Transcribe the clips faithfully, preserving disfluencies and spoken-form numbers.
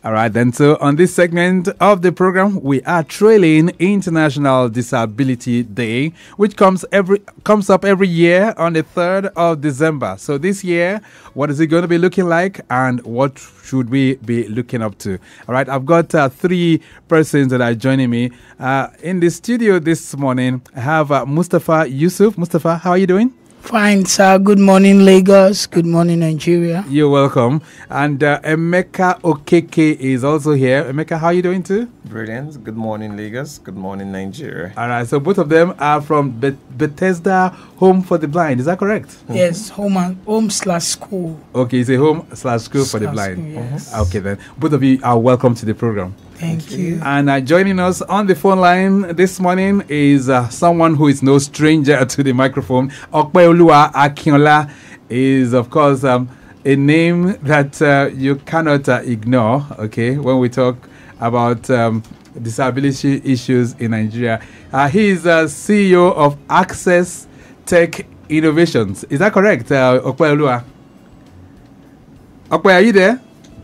All right, then. So on this segment of the program, we are trailing International Disability Day, which comes every comes up every year on the third of December. So this year, what is it going to be looking like, and what should we be looking up to? All right, I've got uh, three persons that are joining me uh, in the studio this morning. I have uh, Mustafa, Yusuf. Mustafa, how are you doing? Fine, sir. Good morning, Lagos. Good morning, Nigeria. You're welcome. And uh, Emeka Okeke is also here. Emeka, how are you doing too? Brilliant. Good morning, Lagos. Good morning, Nigeria. All right. So both of them are from Be- Bethesda Home for the Blind. Is that correct? Yes, home and home slash school. Okay, it's a home slash school for the blind. School, yes. Mm-hmm. Okay, then. Both of you are welcome to the program. Thank, Thank you. And uh, joining us on the phone line this morning is uh, someone who is no stranger to the microphone. Opeoluwa Akinola is, of course, um, a name that uh, you cannot uh, ignore, okay, when we talk about um, disability issues in Nigeria. Uh, he is uh, C E O of Access Tech Innovations. Is that correct, uh, Opeoluwa? Okwe, are you there?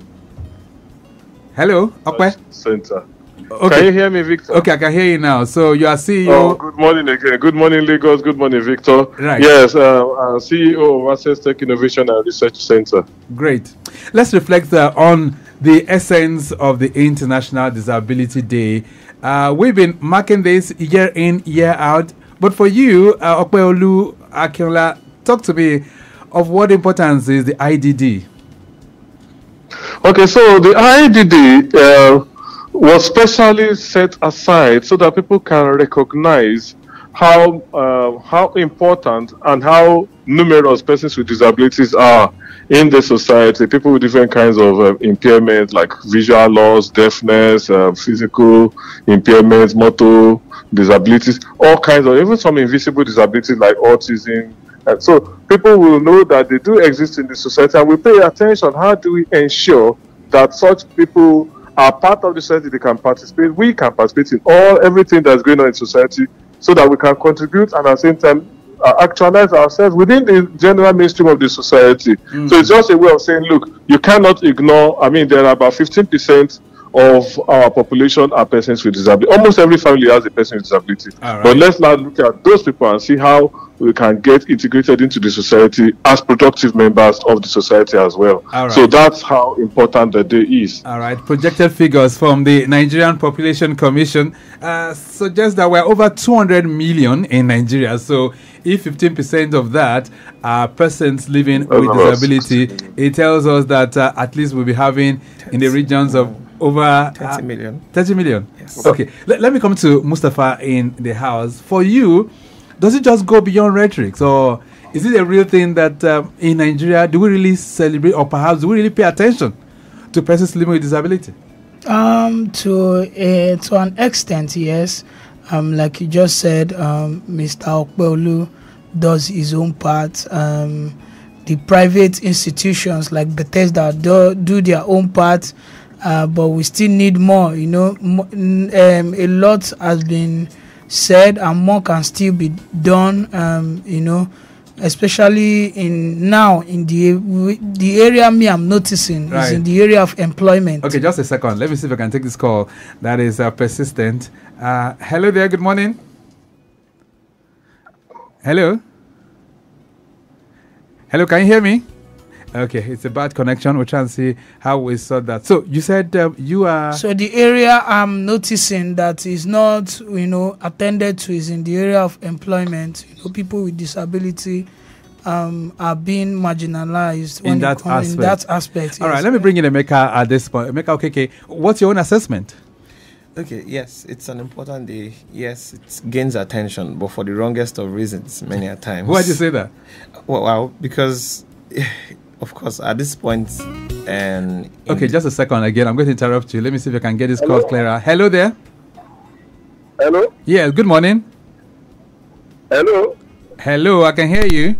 Hello, Okwe? Center. Okay. Can you hear me, Victor? Okay, I can hear you now. So you are C E O. Oh, good morning again. Good morning, Lagos. Good morning, Victor. Right. Yes, uh, uh, C E O of Access Tech Innovation and Research Center. Great. Let's reflect uh, on the essence of the International Disability Day. Uh, we've been marking this year in, year out. But for you, uh, Opeoluwa Akinola, talk to me of what importance is the I D D. Okay, so the I D D uh, was specially set aside so that people can recognize how uh, how important and how numerous persons with disabilities are in the society. People with different kinds of uh, impairments like visual loss, deafness, uh, physical impairments, motor disabilities, all kinds of, even some invisible disabilities like autism. And so people will know that they do exist in the society, and we pay attention. How do we ensure that such people are part of the society? They can participate. We can participate in all everything that's going on in society, so that we can contribute and at the same time uh, actualize ourselves within the general mainstream of the society. Mm. So it's just a way of saying, look, you cannot ignore. I mean, there are about fifteen percent of our population are persons with disability. Almost every family has a person with disability. Right. But let's now look at those people and see how we can get integrated into the society as productive members of the society as well. Right. So that's how important the day is. All right. Projected figures from the Nigerian Population Commission uh, suggest that we're over two hundred million in Nigeria. So if fifteen percent of that are persons living with disability, it tells us that uh, at least we'll be having in the regions of over thirty million. Uh, thirty million. Yes. Okay. Let, let me come to Mustafa in the house. For you, does it just go beyond rhetoric? So is it a real thing that um, in Nigeria, do we really celebrate, or perhaps do we really pay attention to persons living with disability? Um, to uh, to an extent, yes. Um, like you just said, um, Mister Opeoluwa does his own part. Um, the private institutions like Bethesda do, do their own part. Uh, but we still need more, you know. M- um, a lot has been said, and more can still be done, um, you know, especially in now in the the area me I'm noticing right. is in the area of employment. Okay, just a second. Let me see if I can take this call that is uh, persistent. Uh, hello there. Good morning. Hello. Hello. Can you hear me? Okay, it's a bad connection. We're trying to see how we sort that. So you said um, you are... So the area I'm noticing that is not, you know, attended to is in the area of employment. You know, people with disability um, are being marginalized in, that, come, aspect. in that aspect. All yes. right, let me bring in Emeka at this point. Emeka, okay, what's your own assessment? Okay, yes, it's an important day. Yes, it gains attention, but for the wrongest of reasons, many a times. Why did you say that? Well, well because... Of course, at this point, and okay, just a second again. I'm going to interrupt you. Let me see if I can get this Hello? call clearer. Hello there. Hello. Yeah. Good morning. Hello. Hello. I can hear you.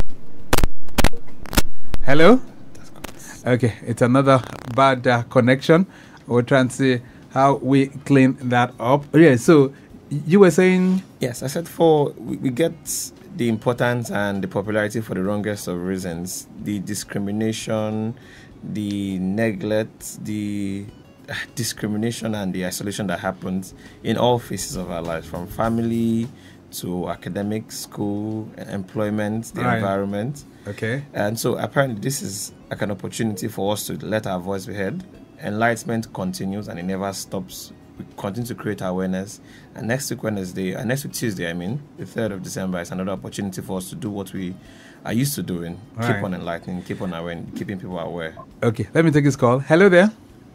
Hello. Okay, it's another bad uh, connection. We're trying to see how we clean that up. Yeah. So you were saying? Yes, I said for we, we get the importance and the popularity for the wrongest of reasons. The discrimination, the neglect, the discrimination and the isolation that happens in all phases of our lives, from family to academic, school, employment, the right. environment. Okay. And so apparently this is like an opportunity for us to let our voice be heard. Enlightenment continues and it never stops. We continue to create awareness. And next week Wednesday, uh, next week Tuesday, I mean, the third of December, is another opportunity for us to do what we are used to doing. All keep right. on enlightening, keep on aware, keeping people aware. Okay, let me take this call. Hello there.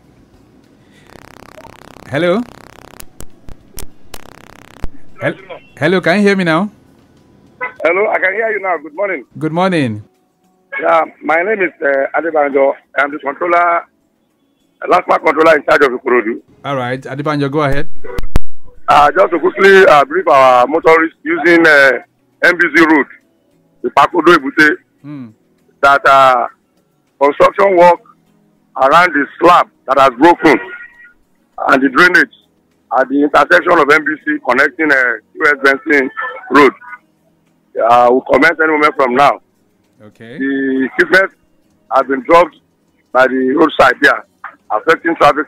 Hello. Hel- Hello, can you hear me now? Hello, I can hear you now. Good morning. Good morning. Yeah, my name is uh, Adebanjo. I'm the controller, last part controller in charge of Ikorodu. All right, Adebanjo, go ahead. Uh, just to quickly uh, brief our motorists using uh, M B C route, the Pakodo Ebute, Mm. that uh, construction work around the slab that has broken and the drainage at the intersection of M B C connecting uh, U S Benson Road. Uh, we'll comment any moment from now. Okay. The equipment has been dropped by the roadside here, affecting traffic,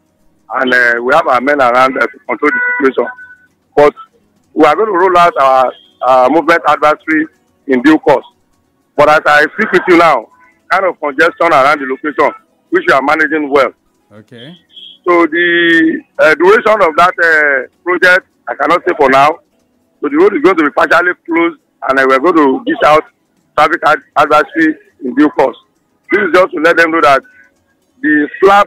and uh, we have our men around uh, to control the situation. But we are going to roll out our uh, movement advisory in due course. But as I speak with you now, kind of congestion around the location, which we are managing well. Okay. So the uh, duration of that uh, project, I cannot say for now. So the road is going to be partially closed, and uh, we are going to dish out traffic ad- advisory in due course. This is just to let them know that the slab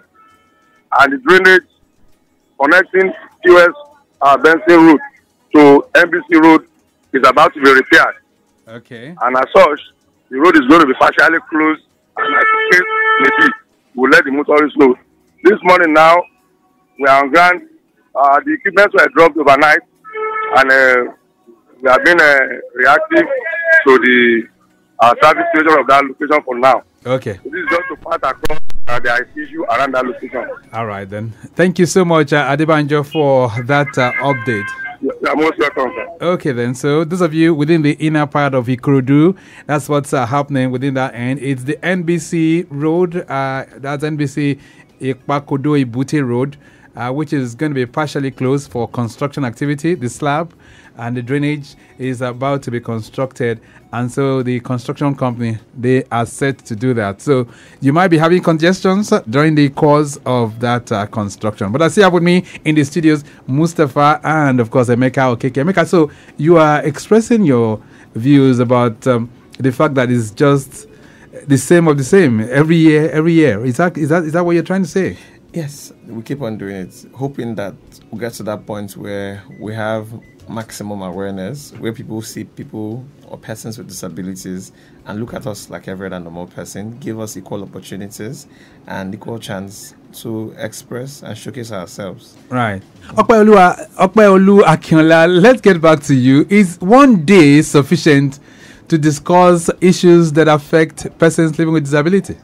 and the drainage connecting U S uh, Benson route to M B C road is about to be repaired. Okay. And as such, the road is going to be partially closed, and as the case may be, we'll let the motorists know. This morning now, we are on ground. Uh, the equipment were dropped overnight, and uh, we have been uh, reactive to the uh, traffic situation of that location for now. Okay. So this is just to pass across uh, the issue around that location. All right, then. Thank you so much, uh, Adebanjo, for that uh, update. You are most welcome, sir. Okay, then. So, those of you within the inner part of Ikorodu, that's what's uh, happening within that end. It's the N B C Road. Uh, that's N B C Ikpakodo Ibute Road, uh, which is going to be partially closed for construction activity. The slab and the drainage is about to be constructed, and so the construction company, they are set to do that. So you might be having congestions during the course of that uh, construction. But I see have with me in the studios Mustafa and of course Emeka, Okeke. Emeka, so you are expressing your views about um, the fact that it's just the same of the same every year, every year. Is that is that is that what you're trying to say? Yes, we keep on doing it, hoping that we get to that point where we have maximum awareness, where people see people or persons with disabilities and look at us like every other normal person, give us equal opportunities and equal chance to express and showcase ourselves. Right. Opeoluwa, Opeoluwa Akinola, let's get back to you. Is one day sufficient to discuss issues that affect persons living with disability?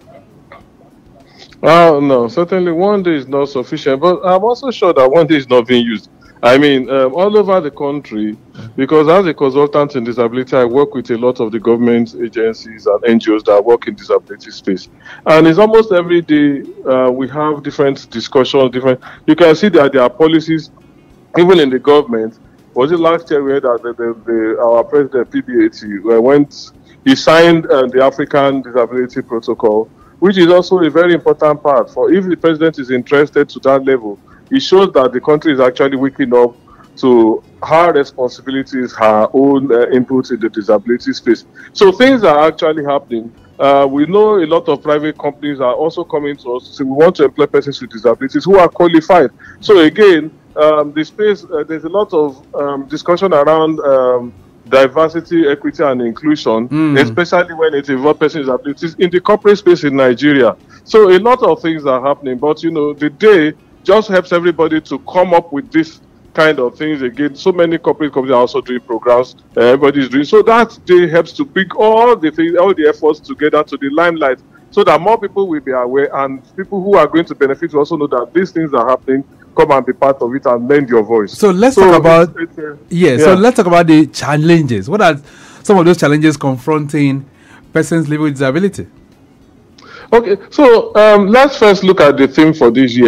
Oh, no, certainly one day is not sufficient, but I'm also sure that one day is not being used. I mean, um, all over the country, because as a consultant in disability, I work with a lot of the government agencies and N G Os that work in disability space. And it's almost every day uh, we have different discussions, different. You can see that there are policies, even in the government. Was it last year we had that the, the, the, our president, P B A T, went, he signed uh, the African Disability Protocol, which is also a very important part. For if the president is interested to that level, it shows that the country is actually waking up to her responsibilities, her own uh, input in the disability space. So things are actually happening. Uh, we know a lot of private companies are also coming to us to say we want to employ persons with disabilities who are qualified. So again, um, the space, uh, there's a lot of um, discussion around um, diversity, equity, and inclusion, mm. especially when it involves persons with disabilities in the corporate space in Nigeria. So a lot of things are happening, but you know, the day just helps everybody to come up with this kind of things again. So many corporate companies are also doing programs. Uh, everybody is doing so that day helps to bring all the things, all the efforts together to the limelight, so that more people will be aware, and people who are going to benefit will also know that these things are happening. Come and be part of it and lend your voice. So let's so talk about it's, it's, uh, yeah, yeah. So let's talk about the challenges. What are some of those challenges confronting persons living with disability? Okay, so um, let's first look at the theme for this year.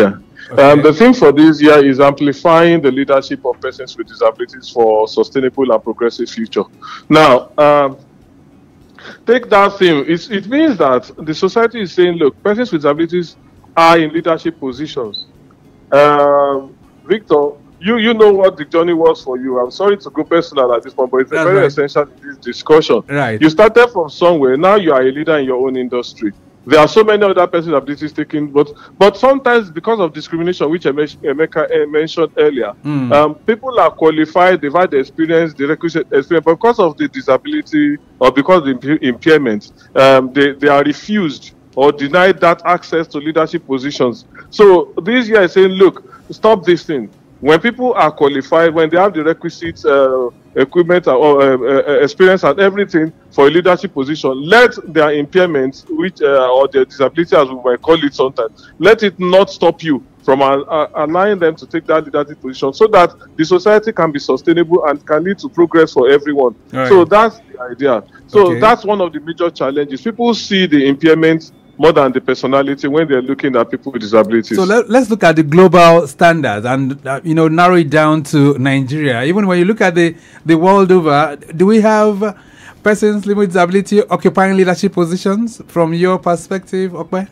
Okay. Um, the theme for this year is amplifying the leadership of persons with disabilities for sustainable and progressive future. Now, um, take that theme. It's, it means that the society is saying, look, persons with disabilities are in leadership positions. Um, Victor, you you know what the journey was for you. I'm sorry to go personal at this point, but it's That's very right. essential in this discussion. Right. You started from somewhere. Now you are a leader in your own industry. There are so many other persons with abilities taking, but but sometimes because of discrimination, which Emeka eh, mentioned earlier, Mm. um, people are qualified, they've had the experience, the requisite experience, but because of the disability or because of the impairment, um, they, they are refused or denied that access to leadership positions. So this year is saying, look, stop this thing. When people are qualified, when they have the requisite uh, equipment or uh, uh, experience and everything for a leadership position, let their impairments, which uh, or their disability, as we might call it sometimes, let it not stop you from uh, uh, allowing them to take that leadership position, so that the society can be sustainable and can lead to progress for everyone. Right. So that's the idea. So Okay. that's one of the major challenges. People see the impairment more than the personality when they're looking at people with disabilities. So let, let's look at the global standards and uh, you know narrow it down to Nigeria. Even when you look at the the world over, do we have persons living with disability occupying leadership positions from your perspective, Okwe?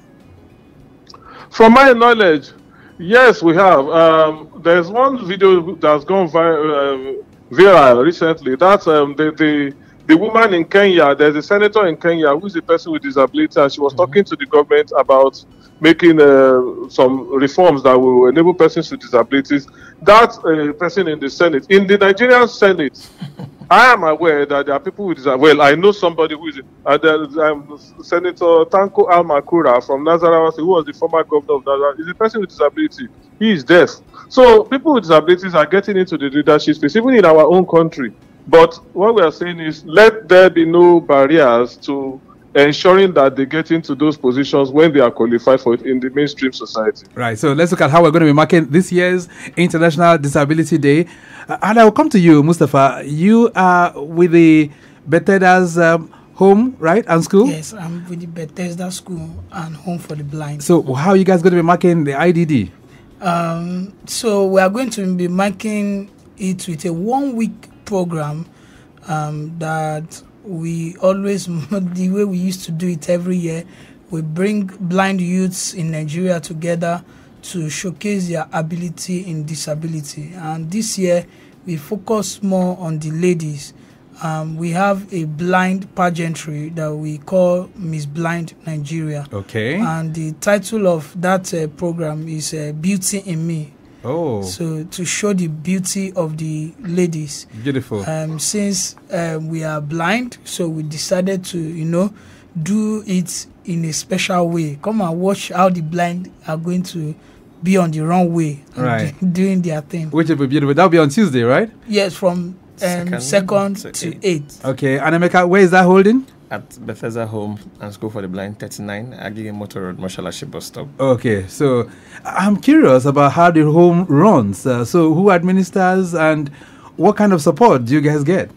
From my knowledge, yes, we have. Um, there's one video that's gone vi- uh, viral recently. That's um, the, the the woman in Kenya. There's a senator in Kenya who's a person with disability, and she was mm-hmm. talking to the government about making uh, some reforms that will enable persons with disabilities. That uh, person in the Senate, in the Nigerian Senate, I am aware that there are people with disabilities. Well, I know somebody who is uh, there's, um, Senator Tanko Almakura from Nazarawa, who was the former governor of Nazarawa. Is a person with disability. He is deaf. So people with disabilities are getting into the leadership space, even in our own country. But what we are saying is, let there be no barriers to ensuring that they get into those positions when they are qualified for it in the mainstream society. Right. So let's look at how we're going to be marking this year's International Disability Day. Uh, and I will come to you, Mustafa. You are with the Bethesda's um, home, right, and school? Yes, I'm with the Bethesda School and Home for the Blind. So how are you guys going to be marking the I D D? Um, so we are going to be marking it with a one-week program um, that we always, the way we used to do it every year, we bring blind youths in Nigeria together to showcase their ability in disability. And this year, we focus more on the ladies. Um, we have a blind pageantry that we call Miss Blind Nigeria. Okay. And the title of that uh, program is uh, Beauty in Me. Oh. So to show the beauty of the ladies. Beautiful. Um, since um, we are blind, so we decided to, you know, do it in a special way. Come and watch how the blind are going to be on the wrong way, right, doing their thing. Which will be beautiful. That'll be on Tuesday, right? Yes, from um, second, second to, to eighth. eighth. Okay, and Emeka, where is that holding? At Bethesda Home and School for the Blind, thirty-nine Agege Motor Road, Moshalaship Bus Stop. Okay, so I'm curious about how the home runs. Uh, so who administers and what kind of support do you guys get?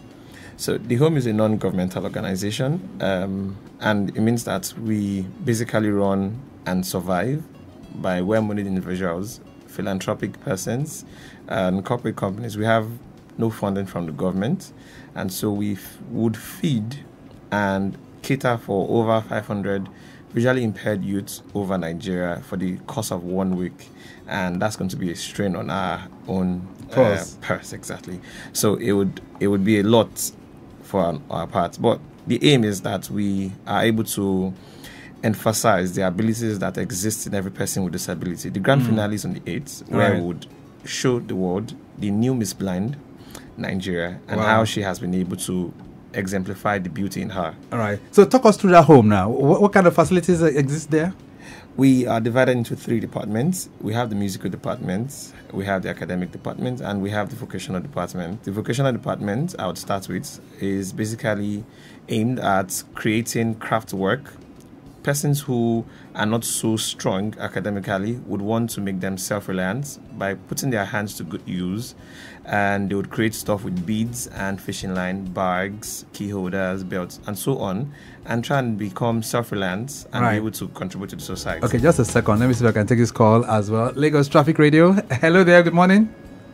So the home is a non-governmental organization, um, and it means that we basically run and survive by well-moneyed individuals, philanthropic persons, and corporate companies. We have no funding from the government, and so we f- would feed and cater for over five hundred visually impaired youths over Nigeria for the course of one week. And that's going to be a strain on our own purse. Uh, purse, exactly. So it would it would be a lot for our, our part. But the aim is that we are able to emphasize the abilities that exist in every person with disability. The grand mm. finale is on the eighth, where right. we would show the world the new Miss Blind Nigeria and wow. how she has been able to exemplify the beauty in her. All right. So talk us through that home now. What, what kind of facilities exist there? We are divided into three departments. We have the musical department, we have the academic department, and we have the vocational department. The vocational department, I would start with, is basically aimed at creating craft work, persons who are not so strong academically would want to make them self-reliant by putting their hands to good use, and they would create stuff with beads and fishing line, bags, key holders, belts, and so on, and try and become self-reliant and right. be able to contribute to the society. Okay, just a second. Let me see if I can take this call as well. Lagos Traffic Radio. Hello there. Good morning.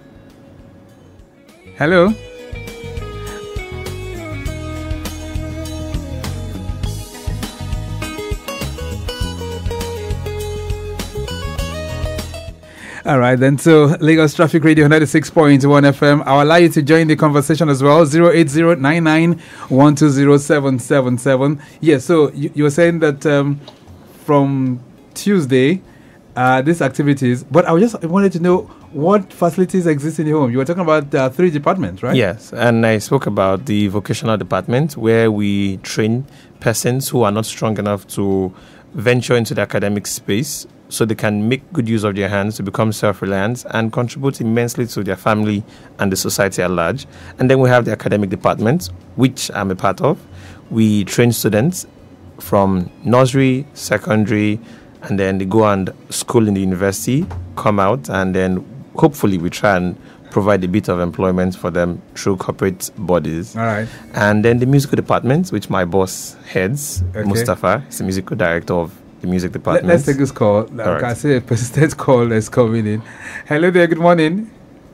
Hello. All right, then. So, Lagos Traffic Radio ninety-six point one F M. I'll allow you to join the conversation as well. zero eight zero nine nine one two zero seven seven seven. Yeah, so you, you were saying that um, from Tuesday, uh, these activities, but I just wanted to know what facilities exist in the home. You were talking about uh, three departments, right? Yes, and I spoke about the vocational department where we train persons who are not strong enough to venture into the academic space, so they can make good use of their hands to become self-reliant and contribute immensely to their family and the society at large. And then we have the academic department, which I'm a part of. We train students from nursery, secondary, and then they go and school in the university, come out, and then hopefully we try and provide a bit of employment for them through corporate bodies. All right. And then the musical department, which my boss heads, Okay. Mustafa, is the musical director of the music department. Let, us take this call. Like right. I say, a persistent call is coming in. Hello there. Good morning.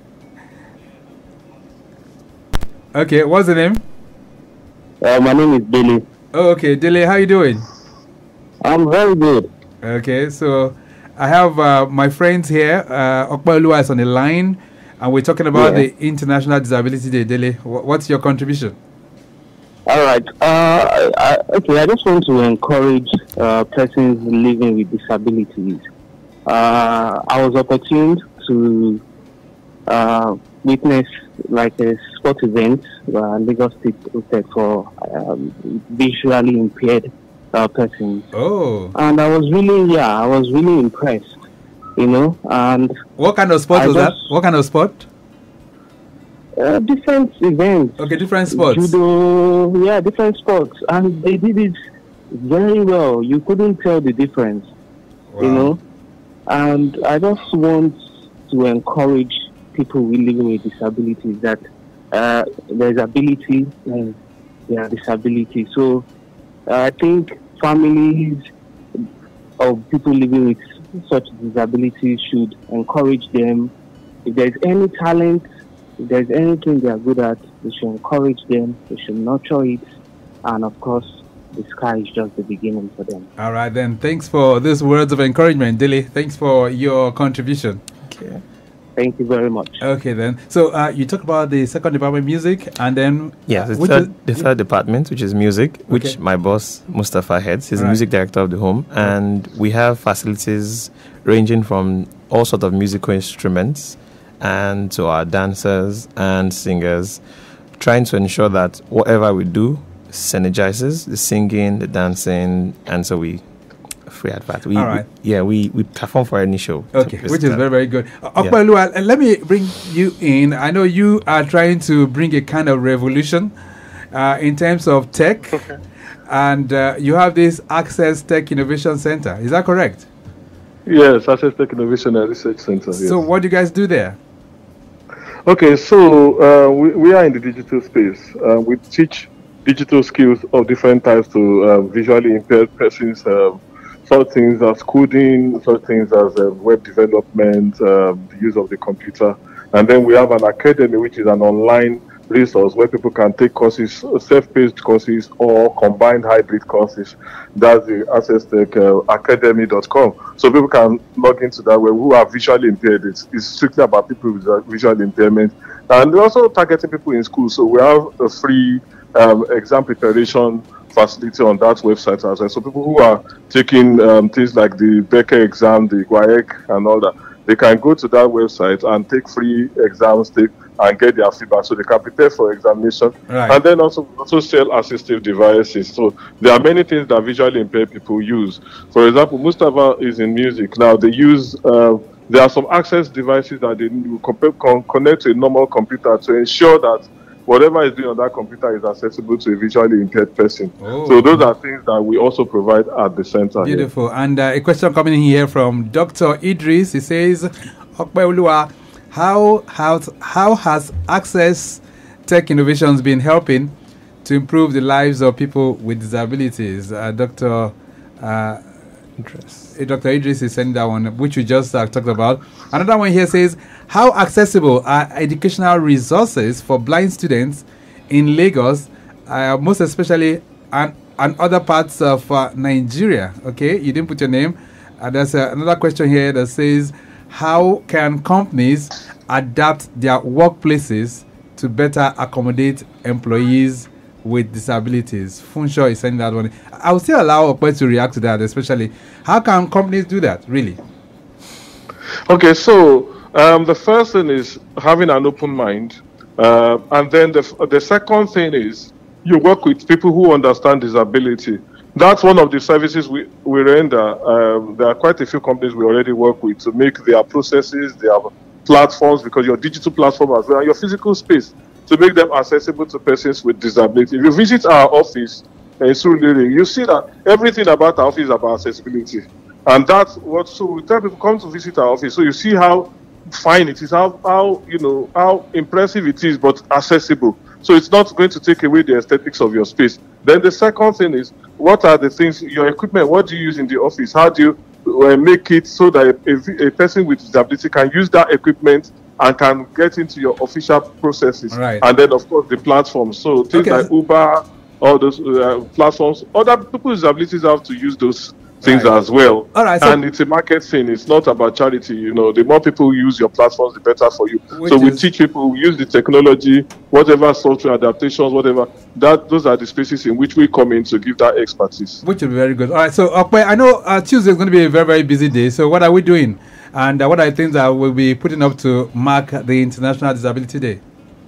Okay, what's the name? Uh, my name is Billy. Oh, okay. Dele, how you doing? I'm very good. Okay, so I have uh, my friends here. Uh, Opeoluwa is on the line, and we're talking about Yeah. the International Disability Day. Dele, wh- what's your contribution? All right. Uh, I, okay, I just want to encourage uh, persons living with disabilities. Uh, I was opportuned to uh, witness like a sport event uh, Lagos State hosted for um, visually impaired uh, persons. Oh, And I was really, yeah, I was really impressed, you know, and what kind of sport I was that? just- What kind of sport? uh, different events. Okay, different sports. Judo, yeah, different sports. And they did it very well. You couldn't tell the difference, Wow. you know. And I just want to encourage people who live with disabilities that uh, there's ability and there's disability. So uh, I think families of people living with such disabilities should encourage them. If there's any talent, if there's anything they are good at, we should encourage them, we should nurture it, and of course, the sky is just the beginning for them. All right, then. Thanks for these words of encouragement, Dele. Thanks for your contribution. Okay. Thank you very much. Okay, then. So uh, you talk about the second department, music, and then Yeah, the which third, is- the third department, which is music, which Okay. my boss Mustafa heads. He's the Right. music director of the home, and we have facilities ranging from all sorts of musical instruments and to our dancers and singers, trying to ensure that whatever we do synergizes the singing, the dancing, and so we free advert. We, All right. we- yeah, we, we perform for any show. Okay, It's which is that. very, very good. Uh, Opeoluwa, uh, let me bring you in. I know you are trying to bring a kind of revolution uh, in terms of tech, and uh, you have this Access Tech Innovation Center. Is that correct? Yes, Access Tech Innovation and Research Center. Yes. So, what do you guys do there? Okay, so uh, we, we are in the digital space. Uh, we teach digital skills of different types to uh, visually impaired persons. Um, such things as coding, such things as uh, web development, um, the use of the computer. And then we have an academy, which is an online resource where people can take courses, self-paced courses or combined hybrid courses. That's the access tech academy dot com. So people can log into that where who are visually impaired. It's, it's strictly about people with visual impairment. And we're also targeting people in school. So we have a free um, exam preparation facility on that website as well. So people who are taking um, things like the Becker exam, the Y O E C and all that, they can go to that website and take free exams, take and get their feedback so they can prepare for examination. Right. And then also also sell assistive devices. So there are many things that visually impaired people use. For example, Mustafa is in music. Now they use uh, there are some access devices that they con- con- connect to a normal computer to ensure that whatever is doing on that computer is accessible to a visually impaired person. Oh. So those are things that we also provide at the center. Beautiful. Here. And uh, a question coming in here from Doctor Idris. He says, Opeoluwa, how, how, how has access tech innovations been helping to improve the lives of people with disabilities? Uh, Doctor Uh, Doctor Idris is sending that one, which we just uh, talked about. Another one here says, how accessible are educational resources for blind students in Lagos, uh, most especially and, and other parts of uh, Nigeria? Okay, you didn't put your name. Uh, there's uh, another question here that says, how can companies adapt their workplaces to better accommodate employees with disabilities? Funshaw is sending that one. I will still allow Okwe to react to that, especially. How can companies do that, really? Okay, so um, the first thing is having an open mind. Uh, and then the, the second thing is you work with people who understand disability. That's one of the services we, we render. Um, there are quite a few companies we already work with to make their processes, their platforms, because your digital platform as well, and your physical space, to make them accessible to persons with disability. If you visit our office in Surulere, you see that everything about our office is about accessibility. And that's what, so we tell people, come to visit our office. So you see how fine it is, how, how, you know, how impressive it is, but accessible. So it's not going to take away the aesthetics of your space. Then the second thing is, what are the things, your equipment, what do you use in the office? How do you uh, make it so that a, a person with disability can use that equipment and can get into your official processes? Right. And then, of course, the platforms. So things Okay. like Uber, all those uh, platforms, other people with disabilities have to use those things Right. as well. All right, so- and it's a market thing. It's not about charity. You know, the more people use your platforms, the better for you. Which so we is- teach people, we use the technology, whatever software adaptations, whatever. That those are the spaces in which we come in to give that expertise. Which will be very good. All right, so Okwe, I know uh, Tuesday is going to be a very, very busy day. So what are we doing? And uh, what are the things that we'll be putting up to mark the International Disability Day?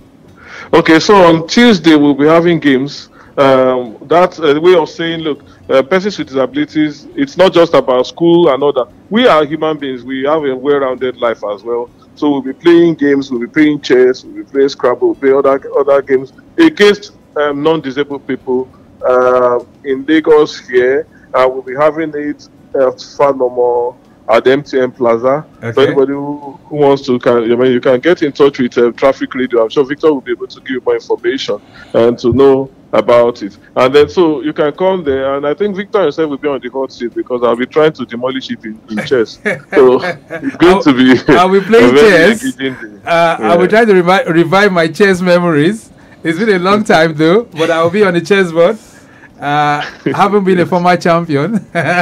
Okay, so on Tuesday we'll be having games. Um, that's a way of saying, look, uh, persons with disabilities, it's not just about school and all that. We are human beings. We have a well-rounded life as well. So we'll be playing games, we'll be playing chess, we'll be playing Scrabble, we'll play other, other games against um, non-disabled people uh, in Lagos here. Uh, we'll be having it uh, far no more at the M T N Plaza. Okay. So anybody who, who wants to, can, I mean, you can get in touch with uh, Traffic Radio. I'm sure Victor will be able to give you more information and to know about it. And then so you can come there, and I think Victor himself will be on the hot seat because I'll be trying to demolish it in, in chess. So it's going I'll, to be I'll be playing a very chess. engaging day. Uh, I will try to revive, revive my chess memories. It's been a long time though, but I will be on the chessboard. Uh, haven't been a former champion.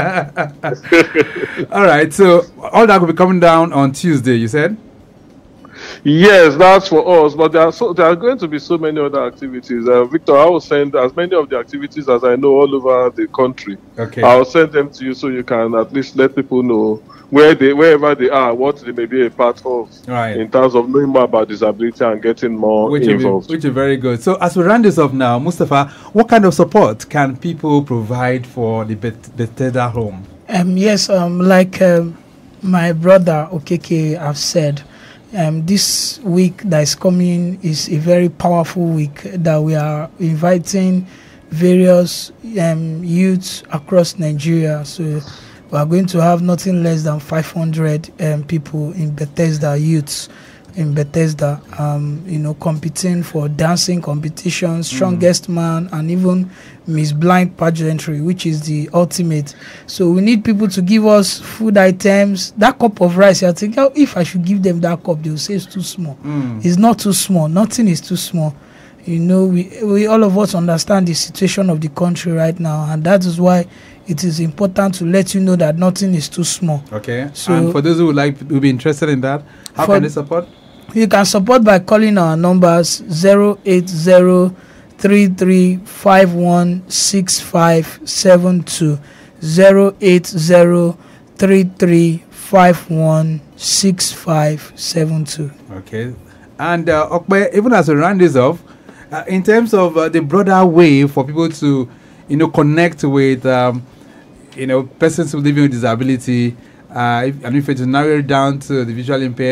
All right, so all that will be coming down on Tuesday, you said? Yes, that's for us. But there are so there are going to be so many other activities. Uh, Victor, I will send as many of the activities as I know all over the country. Okay. I'll send them to you so you can at least let people know where they wherever they are, what they may be a part of, Right. in terms of knowing more about disability and getting more Which is, involved. which is very good. So as we round this up now, Mustafa, what kind of support can people provide for the Beth- Bethesda home? Um, yes, um, like um, my brother Okeke have said, um, this week that is coming is a very powerful week that we are inviting various um, youths across Nigeria. So we are going to have nothing less than five hundred um, people in Bethesda, youths in Bethesda, um, you know, competing for dancing competitions, strongest man, and even Miss Blind pageantry, which is the ultimate. So we need people to give us food items. That cup of rice, I think, oh, if I should give them that cup, they will say it's too small. Mm. It's not too small. Nothing is too small. You know, we, we all of us understand the situation of the country right now, and that is why it is important to let you know that nothing is too small. Okay. So- and for those who would like who be interested in that, how For- can they support? You can support by calling our numbers zero eight zero three three five one six five seven two, zero eight zero three three five one six five seven two. Okay. And uh, Okpe, even as we round this off, uh, in terms of uh, the broader way for people to, you know, connect with, um, you know, persons who living with disability, uh, if, and if it's narrowed down to the visually impaired,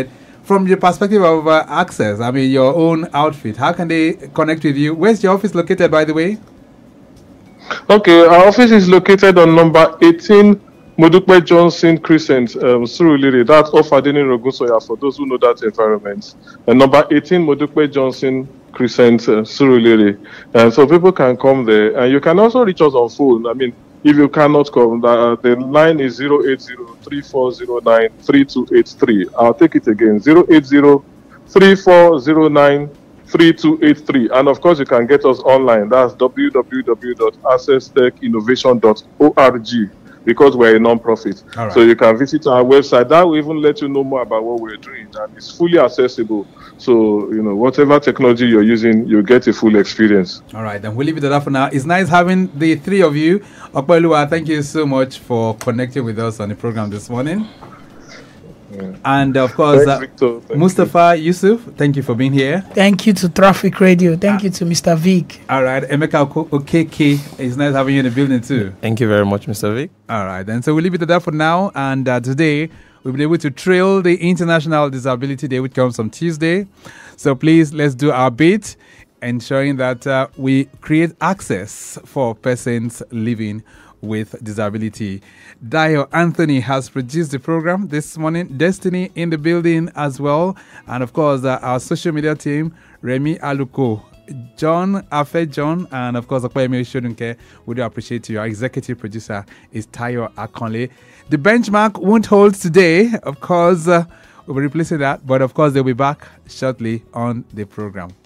from your perspective of uh, access, I mean, your own outfit, how can they connect with you? Where's your office located, by the way? Okay, our office is located on number eighteen Modukpe Johnson Crescent, um, Surulere. That's off Adeni Rogunsoya for those who know that environment. And number eighteen Modukpe Johnson Crescent, uh, Surulere. And so people can come there. And you can also reach us on phone. I mean, if you cannot come, the, the line is zero eight zero, three four zero nine, three two eight three. I'll take it again, zero eight zero, three four zero nine, three two eight three. And of course, you can get us online. That's w w w dot access tech innovation dot org, because we're a non-profit. Right. So you can visit our website. That will even let you know more about what we're doing. And it's fully accessible. So, you know, whatever technology you're using, you get a full experience. All right, then we'll leave it at that for now. It's nice having the three of you. Opeoluwa, thank you so much for connecting with us on the program this morning. Yeah. And of course, Thanks, uh, Victor. Thank Mustafa, you. Yusuf, thank you for being here. Thank you to Traffic Radio. Thank uh, you to Mister Vic. All right, Emeka Okeke, it's nice having you in the building too. Thank you very much, Mister Vic. All right, then so we'll leave it at that for now. And uh, today we'll be able to trail the International Disability Day, which comes on Tuesday. So please, let's do our bit, ensuring that uh, we create access for persons living with disability. Dio Anthony has produced the program this morning. Destiny in the building as well. And of course, uh, our social media team, Remy Aluko, John Afe John, and of course, Okpeyemi Shodunke. We do appreciate you. Our executive producer is Tayo Akonle. The benchmark won't hold today. Of course, uh, we'll be replacing that. But of course, they'll be back shortly on the program.